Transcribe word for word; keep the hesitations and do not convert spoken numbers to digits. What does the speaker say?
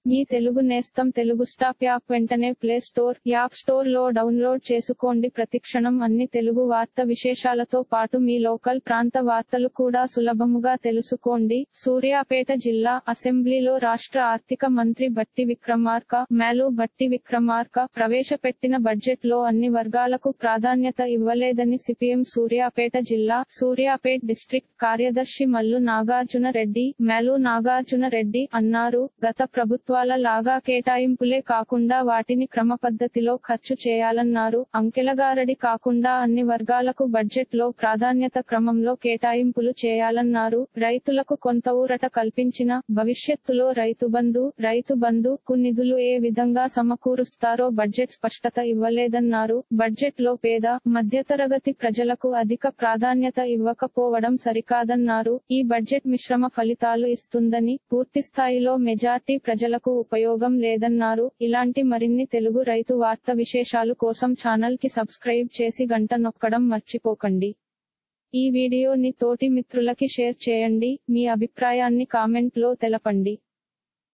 మీ తెలుగు నేస్తం Telugu stop app వెంటనే play store, app store లో డౌన్లోడ్ చేసుకోండి. ప్రతిక్షణం అన్ని తెలుగు వార్త విశేషాలతో పాటు మీ లోకల్ ప్రాంత వార్తలు కూడా సులభముగా తెలుసుకోండి. సూర్యాపేట జిల్లా అసెంబ్లీలో రాష్ట్ర ఆర్థిక మంత్రి బట్టి విక్రమార్క, మేలు బట్టి విక్రమార్క ప్రవేశపెట్టిన బడ్జెట్ లో అన్ని వర్గాలకు ప్రాధాన్యత ఇవ్వలేదని సిపిఎం సూర్యాపేట జిల్లా, సూర్యాపేట్ డిస్ట్రిక్ట్ కార్యదర్శి మల్లు నాగార్జున రెడ్డి, మేలు నాగార్జున రెడ్డి అన్నారు. గత ప్రభుత్వ వాళ్ళ లాగా కేటాయింపులే కాకుండా వాటిని క్రమపద్ధతిలో ఖర్చు చేయాలన్నారు. అంకెలగారడి కాకుండా అన్ని వర్గాలకు బడ్జెట్ లో ప్రాధాన్యత క్రమంలో కేటాయింపులు చేయాలన్నారు. రైతులకు కొంత ఊరట కల్పించిన, భవిష్యత్తులో రైతు బంధు, రైతు బంధు కు నిధులు ఏ విధంగా సమకూరుస్తారో బడ్జెట్ స్పష్టత ఇవ్వలేదన్నారు. బడ్జెట్ లో పేద, మధ్యతరగతి ప్రజలకు అధిక ప్రాధాన్యత ఇవ్వకపోవడం సరికాదన్నారు. ఈ బడ్జెట్ మిశ్రమ ఫలితాలు ఇస్తుందని, పూర్తిస్థాయిలో మెజార్టీ ప్రజలకు ఉపయోగం లేదన్నారు. ఇలాంటి మరిన్ని తెలుగు రైతు వార్త విశేషాలు కోసం ఛానల్ కి సబ్స్క్రైబ్ చేసి గంట నొక్కడం మర్చిపోకండి. ఈ వీడియోని తోటి మిత్రులకి షేర్ చేయండి. మీ అభిప్రాయాన్ని కామెంట్ లో తెలపండి.